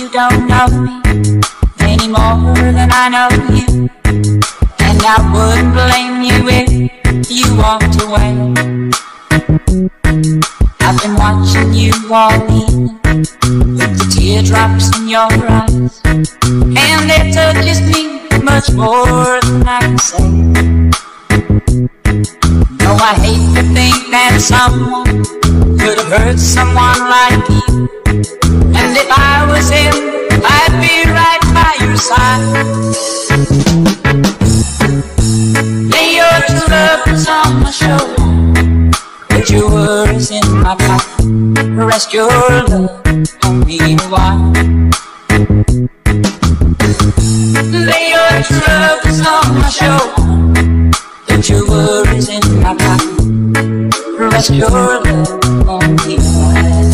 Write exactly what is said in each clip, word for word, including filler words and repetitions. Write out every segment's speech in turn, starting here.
you don't know me any more than I know you, and I wouldn't blame you if you walked away. I've been watching you all evening with the teardrops in your eyes, and it touches me much more than I can say. No, I hate to think that someone could have hurt someone like you, and if I was him, I'd be right by your side. Lay your two lovers on my shoulder, put your worries in my pocket, rest your love on me a while. Lay your two lovers on my shoulder, put your worries in my pocket, rest your love on me a while.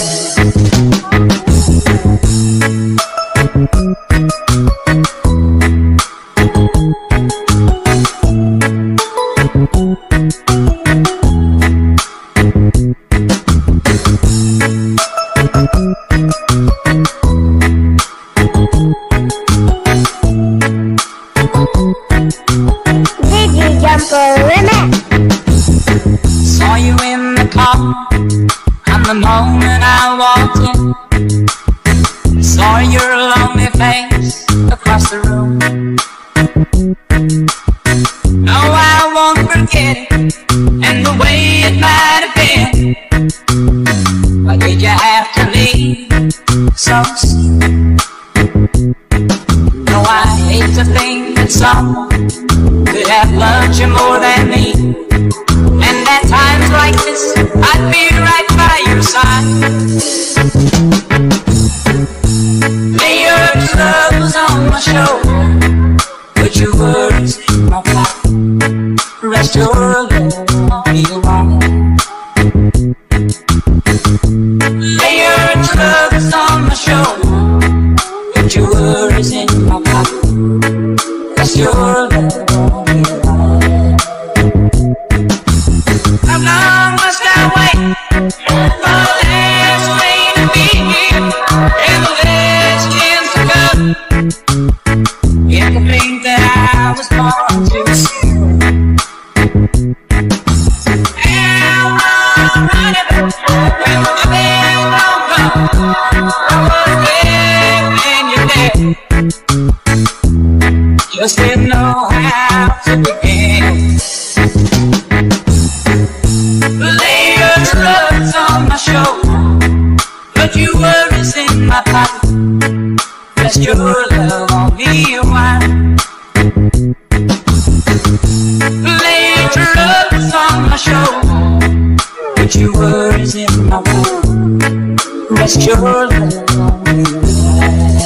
Saw you in the car on the moment I walked in. Saw your lonely face across the room. No, I won't forget it, and the way it might have been. Why did you have to leave so soon? No, I hate to think that someone could have loved you more than me, and at times like this I'd be right by your side. Lay your troubles on my shoulder, put your worries in my pocket, rest your love on me a while. Lay your troubles on my shoulder, put your worries in my pocket, rest your love on me a while. How long must I wait for the last rain to be here and the last chance to come? If you think that I was born too soon, am I running when the bell don't come? I was there when you're there, just didn't know how to begin. Lay your troubles on my shoulder, put your worries in my pocket, rest your love on me a while. Lay your troubles on my shoulder, put your worries in my pocket, rest your love on me a while.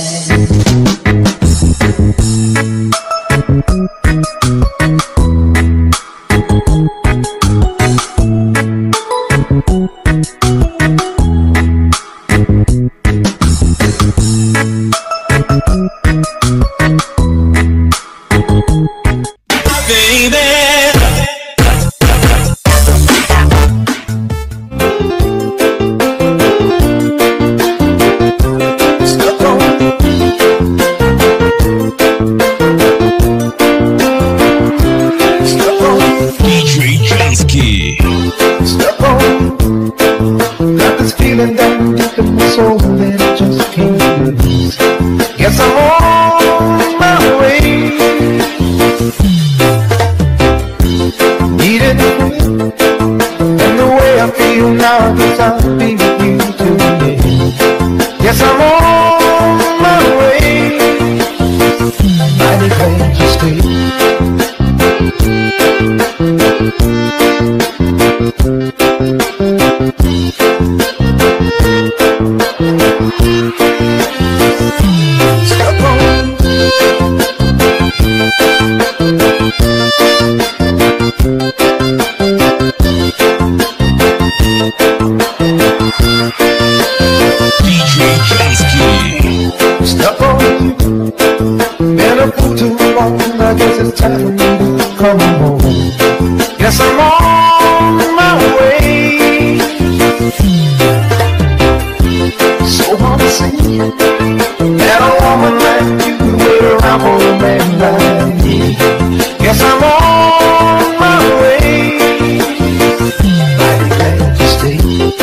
trouble man like me. Guess I'm on my way. Mighty glad to stay.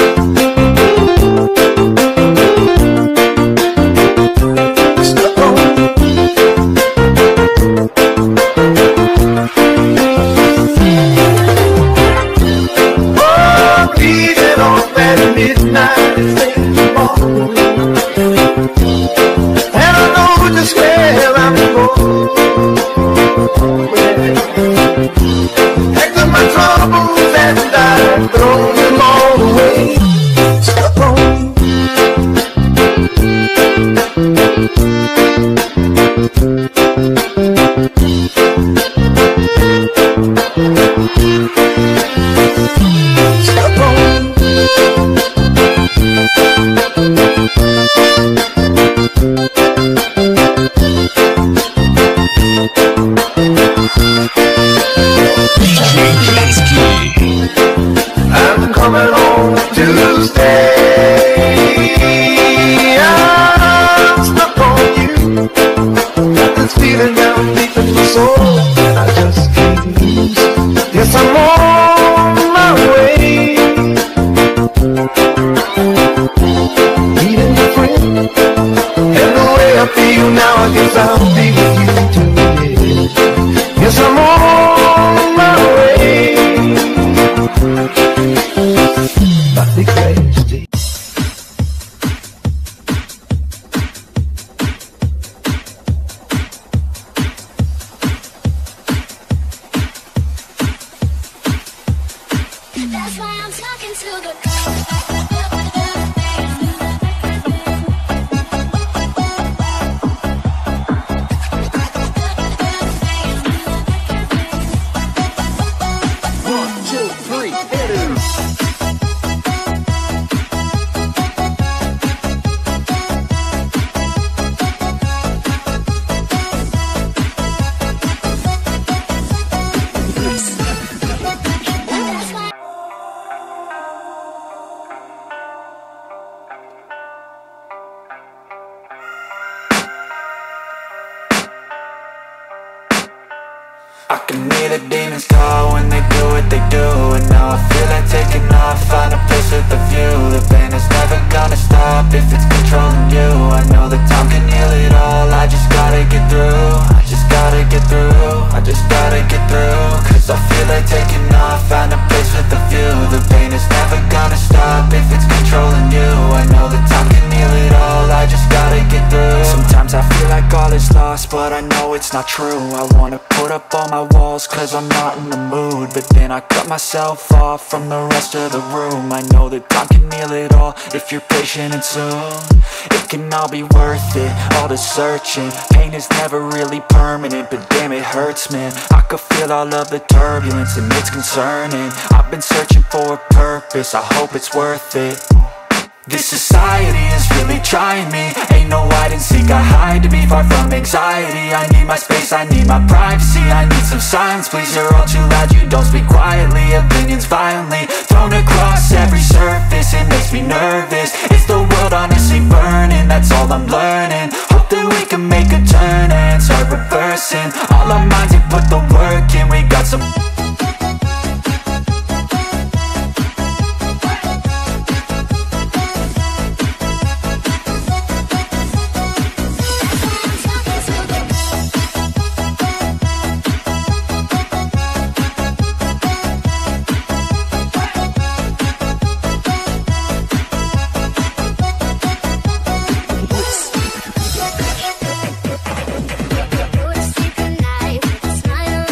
Stuck on. Oh, leaving off at midnight. And I know just where I'm going. Heck of my troubles and I've thrown them all away. Stuck on Stuck on I'm coming home Tuesday. I'm stuck on you. Got this feeling down deep in my soul and I just can't lose. Yes, I'm on my way. Needing a friend. And the way I feel now, I guess I'll be with you too. Yeah. Yes, I'm on my way. Mighty crazy. That's why I'm talking to the One, two, three, hit it. I can hear the demons call when they do what they do. And now I feel like taking off, find a place with a view. The pain is never gonna stop if it's controlling you. I know that time can heal it all, I just gotta get through. I just gotta get through, I just gotta get through. Cause I feel like taking off, find a place with a view. The pain is never gonna stop if it's controlling you. I know that time can heal it all, I just gotta get through. Sometimes I feel like all is lost, but I know it's not true. I wanna put up all my walls cause I'm not in the mood. But then I cut myself off from the rest of the room. I know that time can heal it all if you're patient and soon. It can all be worth it, all the searching. Pain is never really permanent, but damn it hurts, man. I could feel all of the turbulence and it's concerning. I've been searching for a purpose, I hope it's worth it. This society is really trying me. Ain't no hide and seek, I hide to be far from anxiety. I need my space, I need my privacy. I need some silence, please, you're all too loud. You don't speak quietly, opinions violently thrown across every surface. It makes me nervous, is the world honestly burning? That's all I'm learning. Hope that we can make a turn and start reversing all our minds and put the work in. We got some Go to sleep at night, smile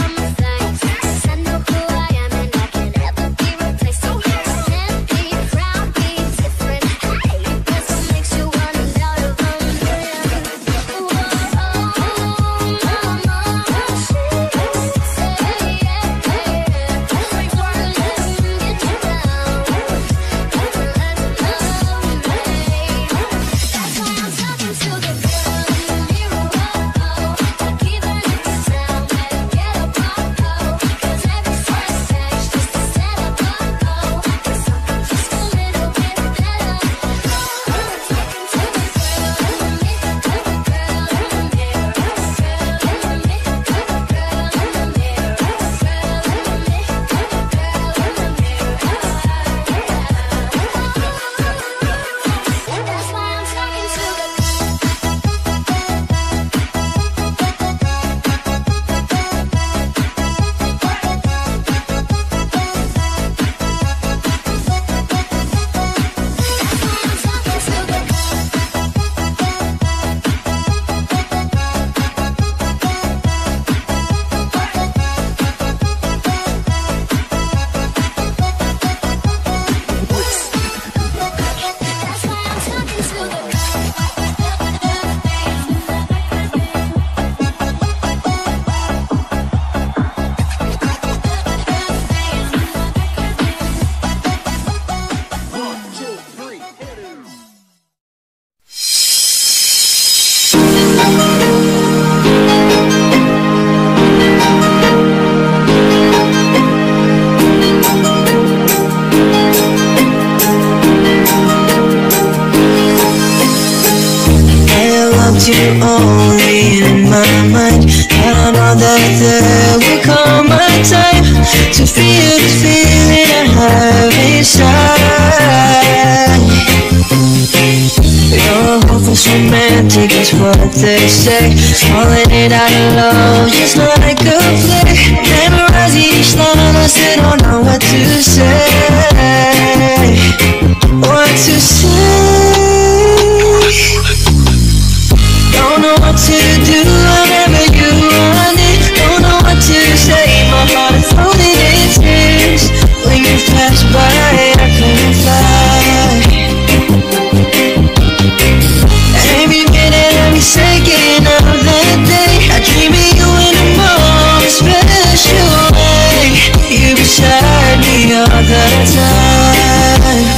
was you only in my mind. But I know that there will come a time to feel the feeling I have inside. You're hopeless romantic, is what they say. Falling it out of love just like a play. Memorize each line, I still don't know what to say. What to say. Don't know what to do whenever you want it. Don't know what to say, my heart is floating in tears. When you pass by, I couldn't fly. Every minute, every second of the day, I dream of you in a more special way. You beside me all the time.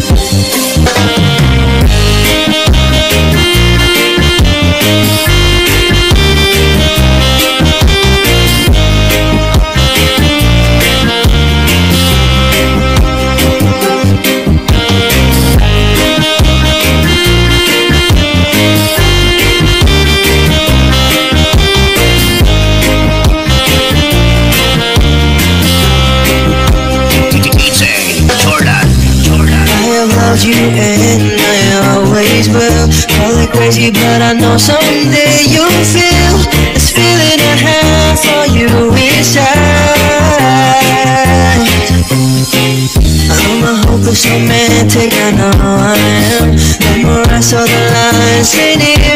You and I always will. Call it crazy, but I know someday you'll feel this feeling I have for you inside. I'm a hopeless romantic, I know I am. Memorize all the lines, say it